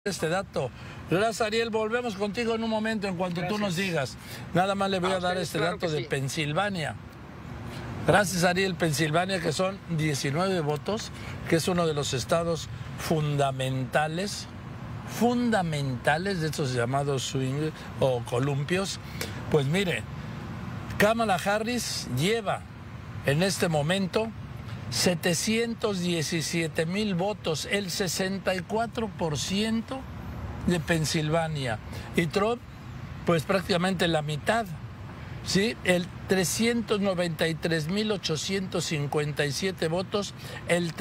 este dato. Gracias, Ariel. Volvemos contigo en un momento en cuanto tú nos digas. Nada más le voy a dar este dato de Pensilvania. Gracias, Ariel. Pensilvania, que son 19 votos, que es uno de los estados fundamentales de estos llamados swing o columpios. Pues mire, Kamala Harris lleva en este momento 717,000 votos, el 64% de Pensilvania. Y Trump, pues prácticamente la mitad, ¿sí? El 393,857 votos, el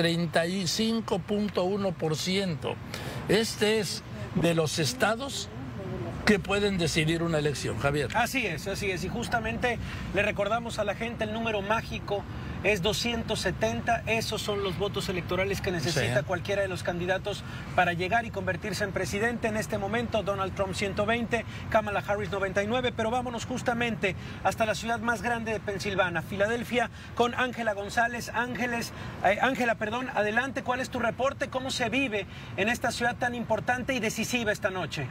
35.1%. Este es de los estados que pueden decidir una elección, Javier. Así es. Y justamente le recordamos a la gente el número mágico es 270. Esos son los votos electorales que necesita cualquiera de los candidatos para llegar y convertirse en presidente. En este momento, Donald Trump 120, Kamala Harris 99. Pero vámonos justamente hasta la ciudad más grande de Pensilvania, Filadelfia, con Ángela González. Ángela, adelante. ¿Cuál es tu reporte? ¿Cómo se vive en esta ciudad tan importante y decisiva esta noche?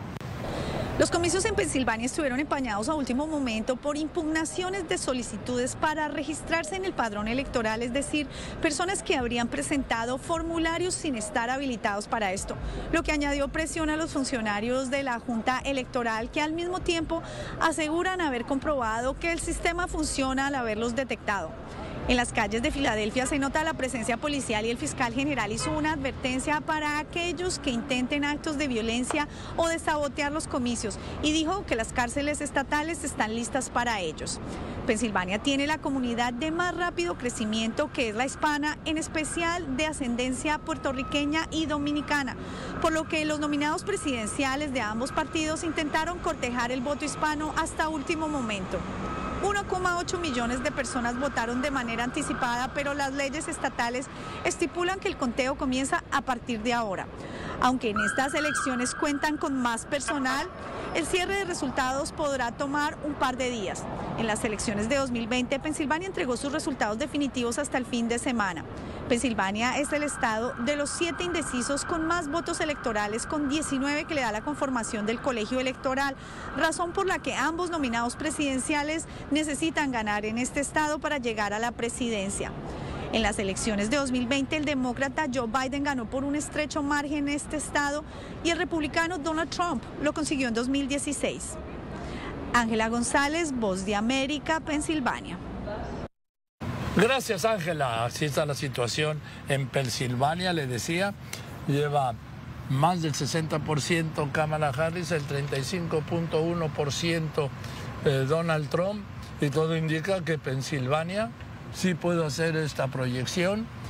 Los comicios en Pensilvania estuvieron empañados a último momento por impugnaciones de solicitudes para registrarse en el padrón electoral, es decir, personas que habrían presentado formularios sin estar habilitados para esto, lo que añadió presión a los funcionarios de la Junta Electoral, que al mismo tiempo aseguran haber comprobado que el sistema funciona al haberlos detectado. En las calles de Filadelfia se nota la presencia policial y el fiscal general hizo una advertencia para aquellos que intenten actos de violencia o de sabotear los comicios y dijo que las cárceles estatales están listas para ellos. Pensilvania tiene la comunidad de más rápido crecimiento, que es la hispana, en especial de ascendencia puertorriqueña y dominicana, por lo que los nominados presidenciales de ambos partidos intentaron cortejar el voto hispano hasta último momento. 1,8 millones de personas votaron de manera anticipada, pero las leyes estatales estipulan que el conteo comienza a partir de ahora. Aunque en estas elecciones cuentan con más personal, el cierre de resultados podrá tomar un par de días. En las elecciones de 2020, Pensilvania entregó sus resultados definitivos hasta el fin de semana. Pensilvania es el estado de los 7 indecisos con más votos electorales, con 19 que le da la conformación del colegio electoral, razón por la que ambos nominados presidenciales necesitan ganar en este estado para llegar a la presidencia. En las elecciones de 2020, el demócrata Joe Biden ganó por un estrecho margen en este estado y el republicano Donald Trump lo consiguió en 2016. Ángela González, Voz de América, Pensilvania. Gracias, Ángela. Así está la situación en Pensilvania, le decía, lleva más del 60% Kamala Harris, el 35.1% Donald Trump, y todo indica que Pensilvania sí puede hacer esta proyección